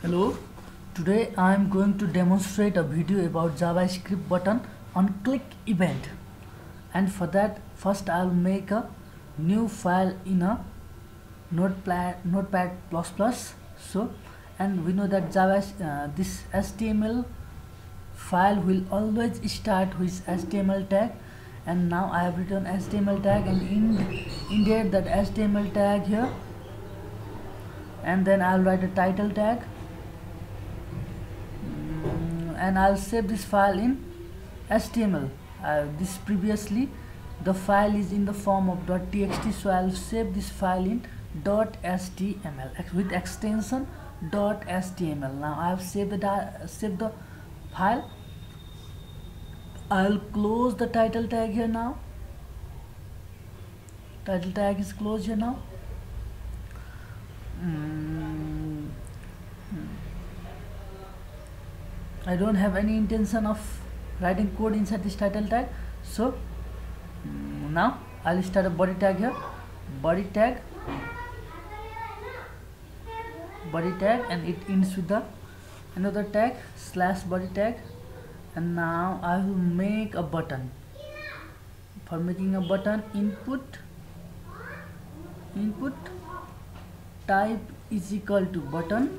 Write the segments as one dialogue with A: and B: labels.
A: Hello, today I am going to demonstrate a video about JavaScript button on click event, and for that first I'll make a new file in a notepad++. So, and we know that this HTML file will always start with HTML tag, and now I have written HTML tag and indent that HTML tag here, and then I'll write a title tag, and I'll save this file in HTML. This previously the file is in the form of .txt, so I'll save this file in .html with extension .html. Now I have saved the file. I'll close the title tag here now. Title tag is closed here now. I don't have any intention of writing code inside this title tag, so now I'll start a body tag here. Body tag, and it ends with the another tag /body tag, and now I will make a button. For making a button, input type is equal to button,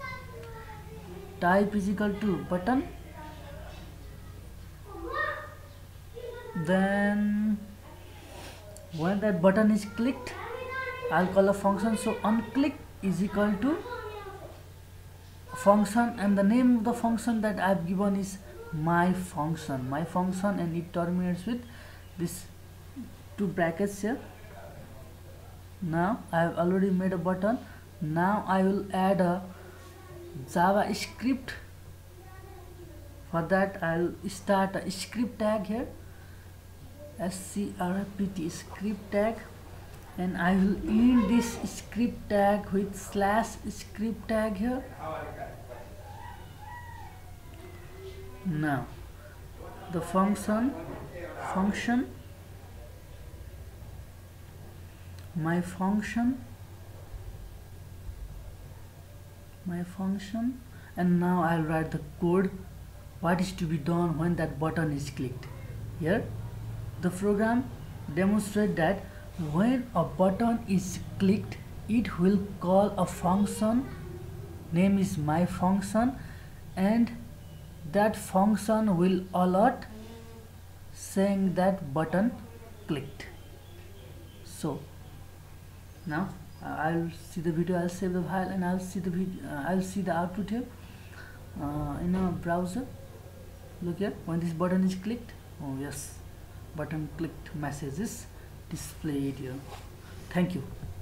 A: then when that button is clicked, I'll call a function. So onClick is equal to function, and the name of the function that I've given is my function, and it terminates with this two brackets here. Now I have already made a button. Now I will add a JavaScript. For that I'll start a script tag here, script script tag, and I will end this script tag with /script tag here. Now the function my function, and now I'll write the code what is to be done when that button is clicked. Here the program demonstrates that when a button is clicked, it will call a function, name is my function, and that function will alert saying that button clicked. So now I'll see the video, I'll save the file, and I'll see the video, I'll see the output here in a browser. Look here, when this button is clicked, oh yes, button clicked message is displayed here. Thank you.